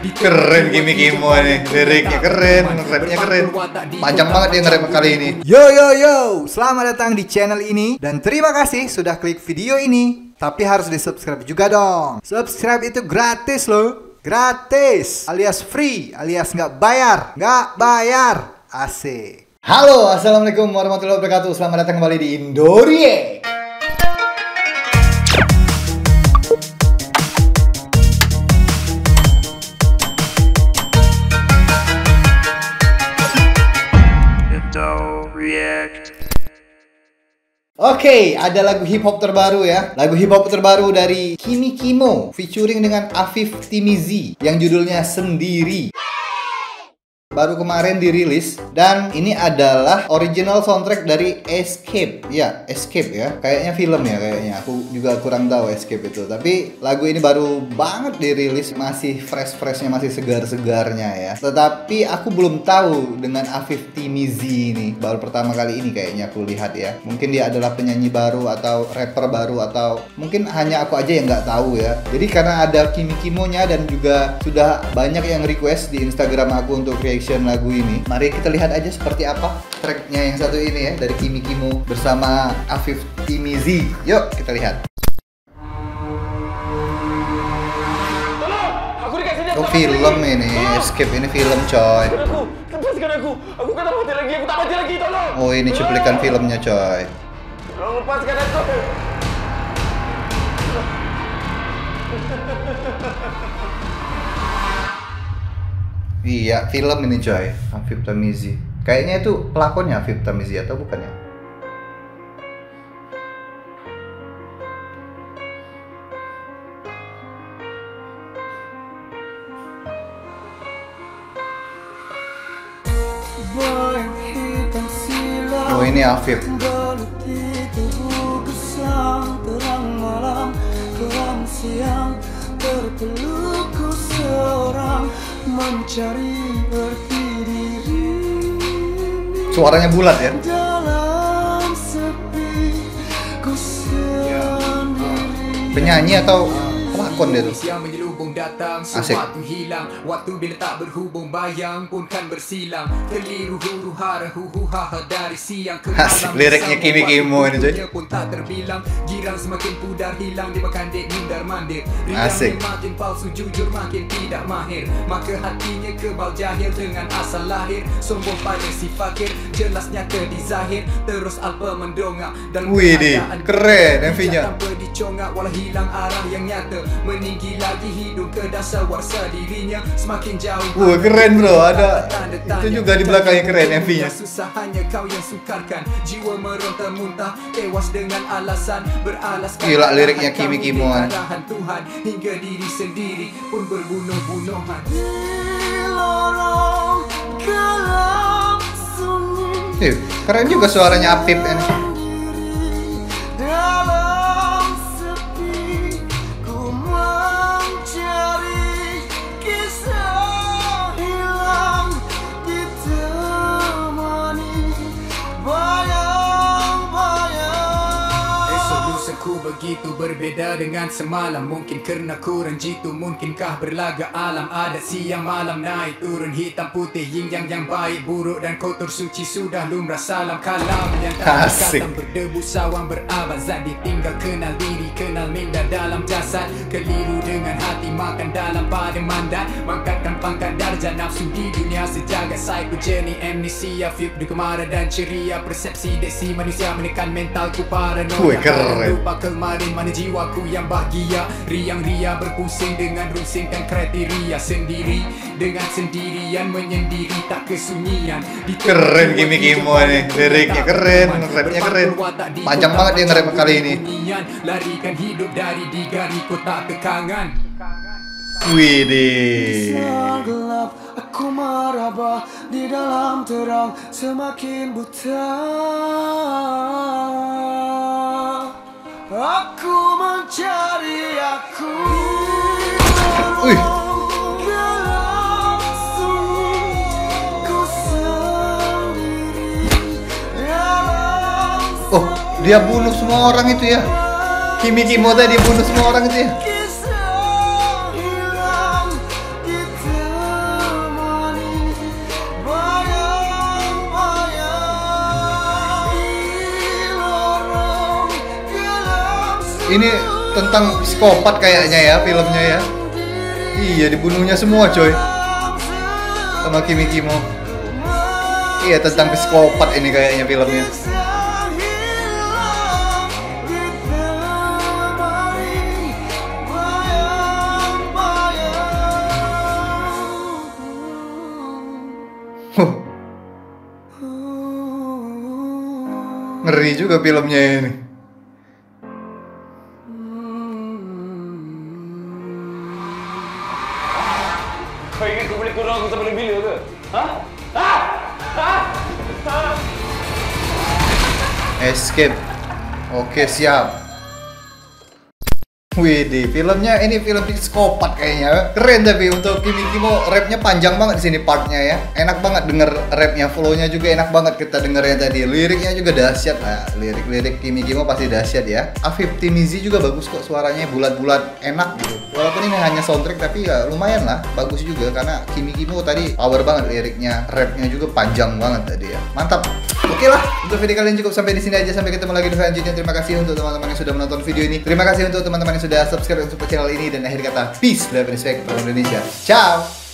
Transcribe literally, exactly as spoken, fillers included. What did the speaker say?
Keren Kimi Kimo nih, liriknya keren, rapnya keren. Panjang banget dia nge-rap kali ini. Yo yo yo, selamat datang di channel ini dan terima kasih sudah klik video ini. Tapi harus di subscribe juga dong. Subscribe itu gratis loh, gratis, alias free, alias nggak bayar, nggak bayar, asik. Halo, assalamualaikum warahmatullahi wabarakatuh. Selamat datang kembali di Indorie. Oke, okay, ada lagu hip hop terbaru ya. Lagu hip hop terbaru dari Kimi Kimo featuring dengan Afif Timizi yang judulnya Sendiri. Baru kemarin dirilis dan ini adalah original soundtrack dari Escape. Ya, Escape ya. Kayaknya film ya kayaknya. Aku juga kurang tahu Escape itu. Tapi lagu ini baru banget dirilis, masih fresh-freshnya, masih segar-segarnya ya. Tetapi aku belum tahu dengan Afif Timizi ini. Baru pertama kali ini kayaknya aku lihat ya. Mungkin dia adalah penyanyi baru atau rapper baru atau mungkin hanya aku aja yang nggak tahu ya. Jadi karena ada Kimi Kimonya dan juga sudah banyak yang request di Instagram aku untuk reaction lagu ini. Mari kita lihat aja seperti apa tracknya yang satu ini ya, dari Kimi Kimo bersama Afif Timizi. Yuk kita lihat. Oh film ini, Escape ini film coy. Lepaskan aku, aku kata mati lagi, aku tak mati lagi, tolong. Oh ini cuplikan filmnya coy. Tolong lepaskan aku. Iya, film ini coy, Afif Timizi. Kayaknya itu pelakonnya Afif Timizi atau bukan ya? Oh ini Afif. Suaranya bulat ya. Penyanyi atau pelakon dia tuh. Asik. Hilang waktu bila tak berhubung, bayang pun kan bersilang. Keliru huru hara hu hu ha ha dari siang ke malam. Asik liriknya Kimi Kimo ini coy. Pun tak terbilang, girang semakin pudar hilang dimakan dek mundar mandir. Asik. Makin palsu jujur makin tidak mahir, maka hatinya kebal jahil dengan asal lahir. Sombong pada si fakir, jelas nyata di zahir. Terus alpa mendongak dan widih, keren M V-nya. tanpa dicongak walau hilang arah yang nyata. Meninggi lagi hidup ke dasar warsa dirinya semakin jauh. Wah keren bro, ada itu juga di belakangnya keren M V-nya. Susah hanya kau yang sukarkan, jiwa meronta muntah tewas dengan alasan beralaskan. Gila liriknya Kimi Kimo. Tuhan hingga diri sendiri pun berbunuh-bunuhan. Eh, keren juga suaranya Afif ini. Begitu berbeda dengan semalam, mungkin karena kurang jitu, mungkinkah berlaga alam. Ada siang malam naik turun, hitam putih, yin yang yang baik buruk dan kotor suci sudah lumrah. Salam kalam yang tak dikatakan berdebu sawang berabad. Zat ditinggal kenal diri, kenal minda dalam jasad. Keliru dengan hati makan dalam pada mandat. Mangkatkan pangkat darjah nafsu di dunia sejagat. Psycho journey amnesia, fit di kemara dan ceria. Persepsi desi manusia menekan mentalku paranoia. Lupa kemarin mana jiwaku yang bahagia. Riang ria berpusing dengan rusingkan kriteria. Sendiri dengan sendirian menyendiri tak kesunyian. Keren Kimi Kimo nih, liriknya keren, rapnya keren. Panjang banget dia nge-rap kali ini. Larikan hidup dari digari kota kekangan. Widih. Gelap, aku meraba di dalam terang semakin buta. Aku mencari aku. Wih. Oh, dia bunuh semua orang itu ya. Kimi Kimo tadi bunuh semua orang itu ya. Ini tentang psikopat kayaknya ya filmnya ya. Iya, dibunuhnya semua coy sama Kimi Kimo. Iya, tentang psikopat ini kayaknya filmnya. Huh. Ngeri juga filmnya ini. Kau ingat kau boleh kurang aku sampai bila ke? Hah? Hah? Hah? Hah? Escape. Oke, siap. Widih, filmnya ini film psikopat kayaknya. Keren tapi untuk Kimi Kimo, rapnya panjang banget di sini partnya ya. Enak banget denger rapnya, flow-nya juga enak banget kita dengernya tadi. Liriknya juga dahsyat lah. Lirik-lirik Kimi Kimo pasti dahsyat ya. Afif Timizi juga bagus kok, suaranya bulat-bulat, enak gitu. Walaupun ini hanya soundtrack tapi ya lumayan lah, bagus juga karena Kimi Kimo tadi power banget liriknya, rapnya juga panjang banget tadi ya. Mantap. Oke lah, untuk video kali ini cukup sampai di sini aja. Sampai ketemu lagi di video selanjutnya. Terima kasih untuk teman-teman yang sudah menonton video ini. Terima kasih untuk teman-teman yang sudah subscribe untuk channel ini, dan akhir kata peace dan respect from Indonesia. Ciao.